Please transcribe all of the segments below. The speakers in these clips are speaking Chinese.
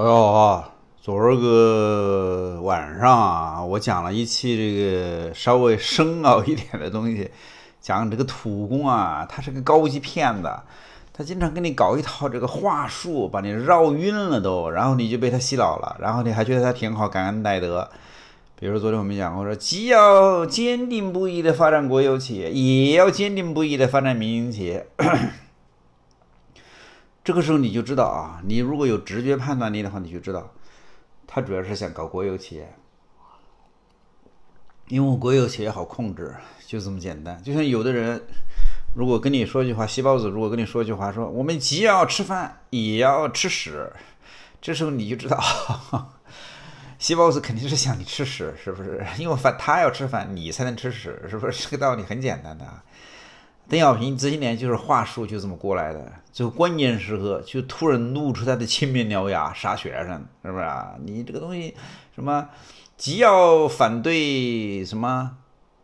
哎呦，昨儿个晚上啊，我讲了一期这个稍微深奥一点的东西，讲这个土公啊，他是个高级骗子，他经常跟你搞一套这个话术，把你绕晕了都，然后你就被他洗脑了，然后你还觉得他挺好，感恩戴德。比如说昨天我们讲过说，既要坚定不移的发展国有企业，也要坚定不移的发展民营企业。这个时候你就知道啊，你如果有直觉判断力的话，你就知道，他主要是想搞国有企业，因为国有企业好控制，就这么简单。就像有的人如果跟你说句话，细胞子如果跟你说句话，说我们既要吃饭也要吃屎，这时候你就知道，细胞子肯定是想你吃屎，是不是？因为他要吃饭，你才能吃屎，是不是？这个道理很简单的啊。邓小平这些年就是话术就这么过来的，最后关键时刻就突然露出他的青面獠牙杀学生，是不是啊？你这个东西什么，既要反对什么，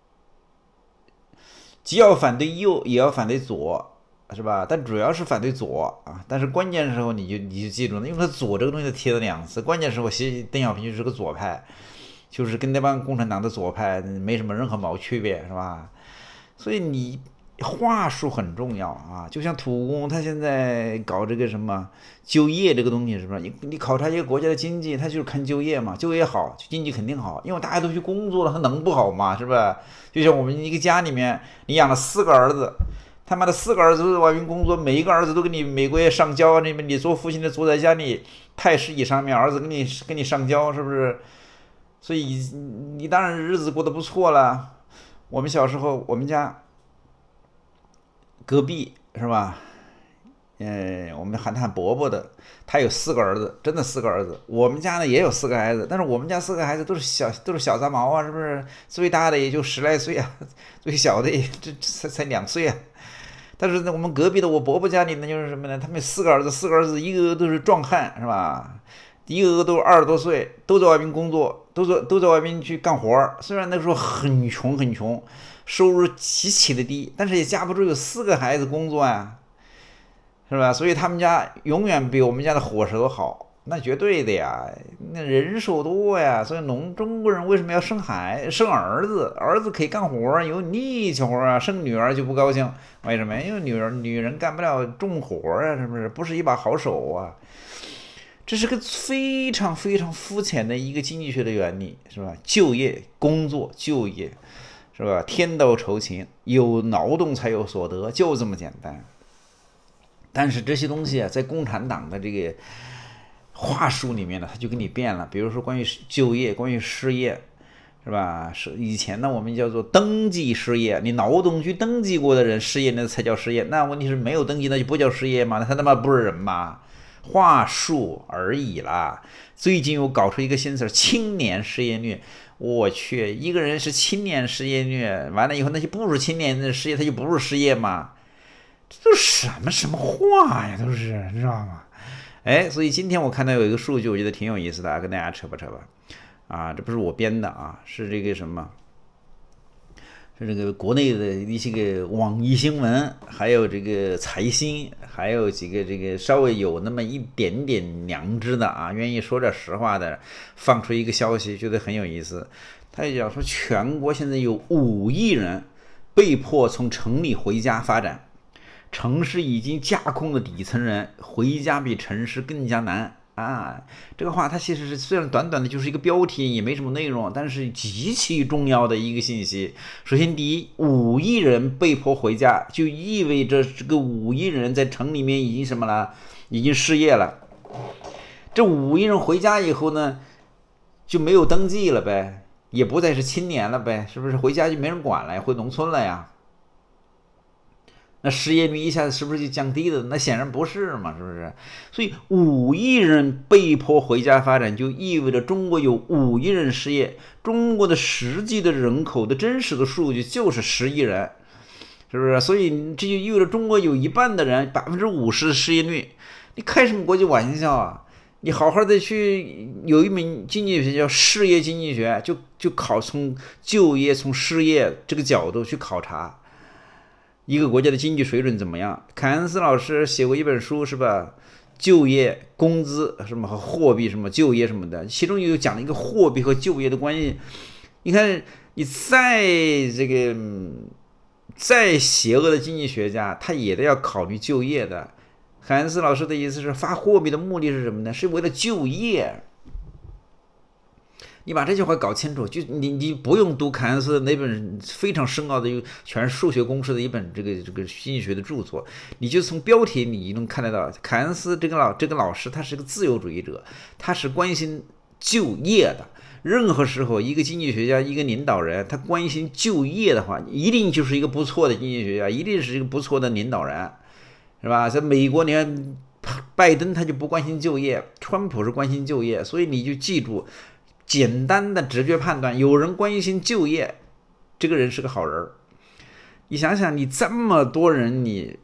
既要反对右，也要反对左，是吧？但主要是反对左啊。但是关键时候你就记住了，因为他左这个东西贴了2次，关键时候邓小平就是个左派，就是跟那帮共产党的左派没什么任何毛区别，是吧？所以你话术很重要啊，就像土公他现在搞这个什么就业这个东西，是不是？你考察一个国家的经济，他就是看就业嘛，就业好，经济肯定好，因为大家都去工作了，他能不好吗？是吧？就像我们一个家里面，你养了4个儿子，他妈的4个儿子都在外面工作，每一个儿子都给你每个月上交，你做父亲的坐在家里太师椅上面，儿子给你上交，是不是？所以你当然日子过得不错了。我们小时候，我们家隔壁是吧？我们喊他伯伯的，他有4个儿子，真的4个儿子。我们家呢也有4个孩子，但是我们家4个孩子都是小杂毛啊，是不是？最大的也就10来岁啊，最小的这才2岁啊。但是呢，我们隔壁的我伯伯家里呢，就是什么呢？他们4个儿子，4个儿子一个个都是壮汉，是吧？一个个都是20多岁，都在外面工作，都在外面去干活。虽然那时候很穷很穷，收入极其的低，但是也架不住有4个孩子工作呀，是吧？所以他们家永远比我们家的伙食好，那绝对的呀，那人手多呀。所以中国人为什么要生儿子？儿子可以干活，有力气活啊。生女儿就不高兴，为什么？因为女人干不了重活啊，是不是？不是一把好手啊。这是个非常非常肤浅的一个经济学的原理，是吧？就业、工作、就业，是吧？天道酬勤，有劳动才有所得，就这么简单。但是这些东西啊，在共产党的这个话术里面呢，他就给你变了。比如说关于就业、关于失业，是吧？以前呢，我们叫做登记失业，你劳动局登记过的人失业，那才叫失业。那问题是没有登记，那就不叫失业吗？那他他妈不是人吗？话术而已啦。最近又搞出一个新词，青年失业率。我去，一个人是青年失业率，完了以后那就不是青年的失业，他就不是失业吗？这都是什么话呀？都是，知道吗？所以今天我看到有一个数据，我觉得挺有意思的，跟大家扯吧。啊，这不是我编的啊，是这个什么？是这个国内的一些个网易新闻，还有这个财新，还有几个这个稍微有那么一点点良知的啊，愿意说点实话的，放出一个消息，觉得很有意思。他就讲说，全国现在有5亿人被迫从城里回家发展，城市已经架空的底层人回家比城市更加难。啊，这个话它其实是虽然短短的就是一个标题，也没什么内容，但是极其重要的一个信息。首先，第一，5亿人被迫回家，就意味着这个5亿人在城里面已经什么了？已经失业了。这5亿人回家以后呢，就没有登记了呗，也不再是青年了呗，是不是？回家就没人管了，回农村了呀。那失业率一下子是不是就降低了？那显然不是嘛，是不是？所以5亿人被迫回家发展，就意味着中国有5亿人失业。中国的实际的人口的真实的数据就是10亿人，是不是？所以这就意味着中国有一半的人50%失业率。你开什么国际玩笑啊？你好好的去有一门经济学叫失业经济学，就从就业、从失业这个角度去考察一个国家的经济水准怎么样？凯恩斯老师写过一本书，是吧？ 就业、工资什么和货币什么就业什么的，其中有讲了一个货币和就业的关系。你看，你再邪恶的经济学家，他也得要考虑就业的。凯恩斯老师的意思是，发货币的目的是什么呢？是为了就业。你把这句话搞清楚，就你不用读凯恩斯那本非常深奥的全是数学公式的一本这个经济学的著作，你就从标题你能看得到，凯恩斯这个老师他是个自由主义者，他是关心就业的。任何时候，一个经济学家，一个领导人，他关心就业的话，一定就是一个不错的经济学家，一定是一个不错的领导人，是吧？在美国，你看拜登他就不关心就业，川普是关心就业，所以你就记住。简单的直觉判断，有人关心就业，这个人是个好人。你想想，你这么多人，你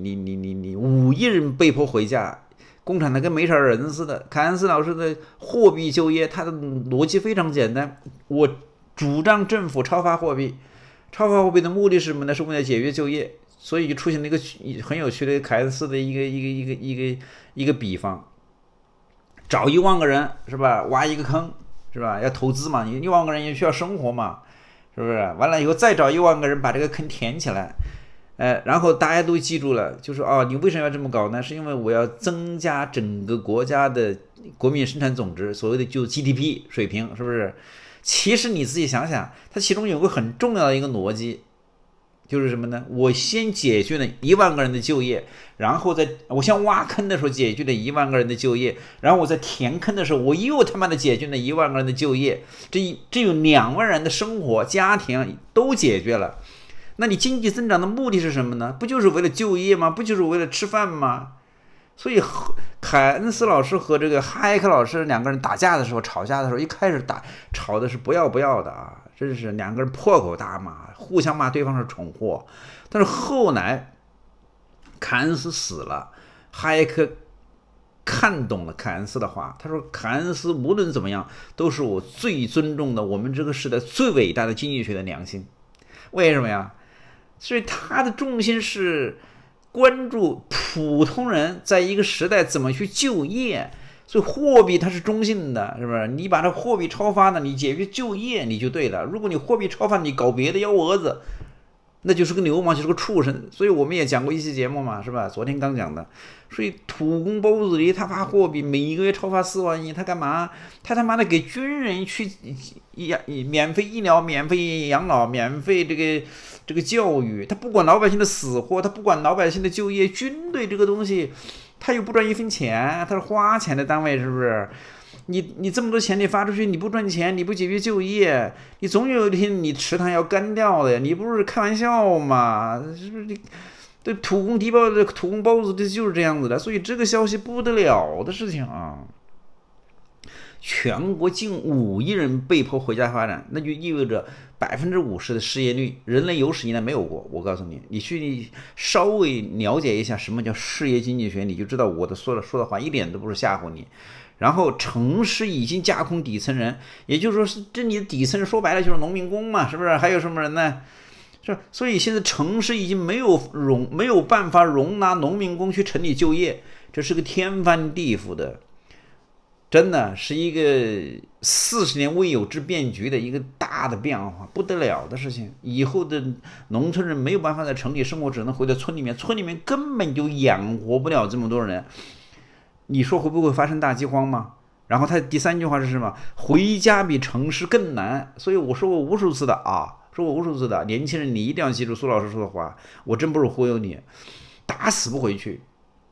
5亿人被迫回家，共产党跟没啥人似的。凯恩斯老师的货币就业，他的逻辑非常简单，我主张政府超发货币，超发货币的目的是什么呢？是为了解决就业，所以就出现了一个很有趣的凯恩斯的一个比方，找1万个人是吧，挖一个坑。是吧？要投资嘛，你1万个人也需要生活嘛，是不是？完了以后再找1万个人把这个坑填起来，然后大家都记住了，就说你为什么要这么搞呢？是因为我要增加整个国家的国民生产总值，所谓的就 GDP 水平，是不是？其实你自己想想，它其中有个很重要的一个逻辑。就是什么呢？我先解决了1万个人的就业，然后我先挖坑的时候解决了1万个人的就业，然后我在填坑的时候，我又他妈的解决了1万个人的就业，这有2万人的生活家庭都解决了。那你经济增长的目的是什么呢？不就是为了就业吗？不就是为了吃饭吗？所以凯恩斯老师和这个哈耶克老师2个人打架的时候，吵架的时候，一开始吵的是不要的啊，真是2个人破口大骂，互相骂对方是蠢货。但是后来凯恩斯死了，哈耶克看懂了凯恩斯的话，他说凯恩斯无论怎么样都是我最尊重的，我们这个时代最伟大的经济学的良心。为什么呀？所以他的重心是关注普通人在一个时代怎么去就业，所以货币它是中性的，是不是？你把这货币超发呢，你解决就业你就对了。如果你货币超发，你搞别的幺蛾子，那就是个流氓，就是个畜生。所以我们也讲过一期节目嘛，是吧？昨天刚讲的。所以土工包子里他发货币，每一个月超发4万亿，他干嘛？他他妈的给军人去免费医疗、免费养老、免费这个教育，他不管老百姓的死活，他不管老百姓的就业。军队这个东西，他又不赚1分钱，他是花钱的单位，是不是？你这么多钱你发出去，你不赚钱，你不解决就业，你总有一天你池塘要干掉的呀！你不是开玩笑吗？是不是？你对土工包子这就是这样子的，所以这个消息不得了的事情啊！全国近5亿人被迫回家发展，那就意味着50%的失业率，人类有史以来没有过。我告诉你，你去稍微了解一下什么叫失业经济学，你就知道我的说的话一点都不是吓唬你。然后城市已经架空底层人，也就是说是这里的底层人说白了就是农民工嘛，是不是？还有什么人呢？是，所以现在城市已经没有办法容纳农民工去城里就业，这是个天翻地覆的，真的是一个40年未有之变局的一个大的变化，不得了的事情。以后的农村人没有办法在城里生活，只能回到村里面，村里面根本就养活不了这么多人。你说会不会发生大饥荒吗？然后他第3句话是什么？回家比城市更难。所以我说过无数次的年轻人你一定要记住苏老师说的话，我真不是忽悠你，打死不回去，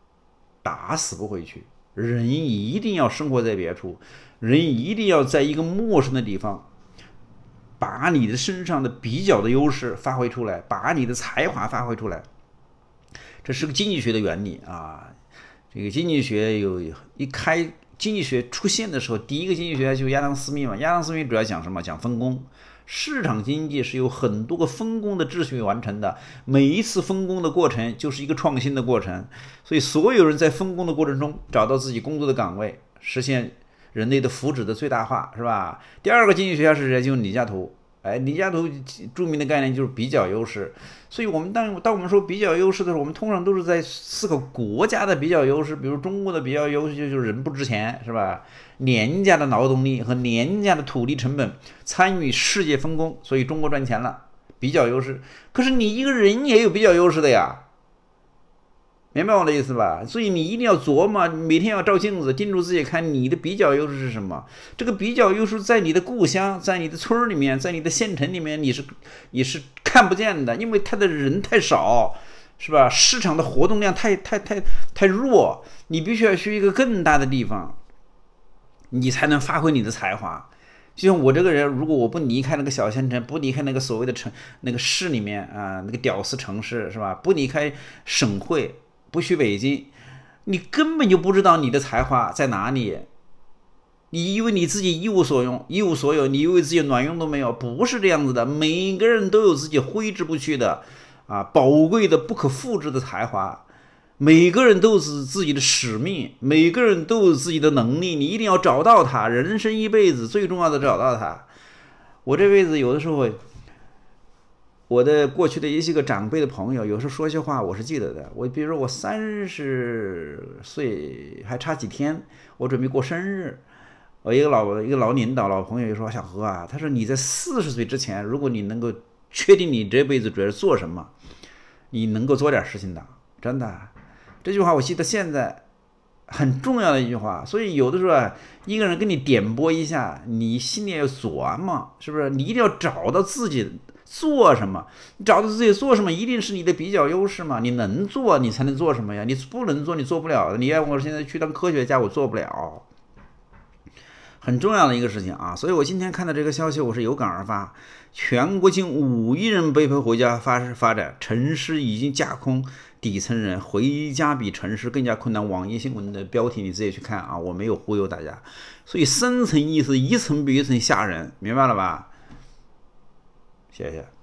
人一定要生活在别处，人一定要在一个陌生的地方，把你的身上的比较的优势发挥出来，把你的才华发挥出来，这是个经济学的原理啊。这个经济学经济学出现的时候，第一个经济学家就是亚当斯密嘛。亚当斯密主要讲什么？讲分工。市场经济是由很多个分工的秩序完成的，每一次分工的过程就是一个创新的过程。所以所有人在分工的过程中找到自己工作的岗位，实现人类的福祉的最大化，是吧？第2个经济学家是谁？就是李嘉图。 哎，李嘉图著名的概念就是比较优势，所以我们当我们说比较优势的时候，我们通常都是在思考国家的比较优势，比如中国的比较优势就是人不值钱，是吧？廉价的劳动力和廉价的土地成本参与世界分工，所以中国赚钱了，比较优势。可是你一个人也有比较优势的呀。明白我的意思吧？所以你一定要琢磨，每天要照镜子，盯住自己看你的比较优势是什么。这个比较优势在你的故乡，在你的村里面，在你的县城里面，你是看不见的，因为他的人太少，是吧？市场的活动量太弱，你必须要去一个更大的地方，你才能发挥你的才华。就像我这个人，如果我不离开那个小县城，不离开那个所谓的那个市里面啊，那个屌丝城市，是吧？不离开省会。不去北京，你根本就不知道你的才华在哪里。你以为你自己一无所用，一无所有，你以为自己卵用都没有，不是这样子的。每个人都有自己挥之不去的宝贵的、不可复制的才华。每个人都有自己的使命，每个人都有自己的能力，你一定要找到它。人生一辈子最重要的找到它。我这辈子有的时候。我的过去的一些个长辈的朋友，有时候说些话我是记得的。比如说我30岁还差几天，我准备过生日，我一个老领导老朋友就说：“小何啊，他说你在40岁之前，如果你能够确定你这辈子主要是做什么，你能够做点事情的，真的。”这句话我记得现在很重要的一句话。所以有的时候一个人跟你点拨一下，你心里要琢磨，是不是？你一定要找到自己。做什么？你找到自己做什么，一定是你的比较优势嘛？你能做，你才能做什么呀？你不能做，你做不了的。你要我现在去当科学家，我做不了。很重要的一个事情啊！所以我今天看到这个消息，我是有感而发。全国近5亿人被迫回家发展，城市已经架空，底层人回家比城市更加困难。网易新闻的标题你自己去看啊，我没有忽悠大家。所以深层意思一层比一层吓人，明白了吧？谢谢。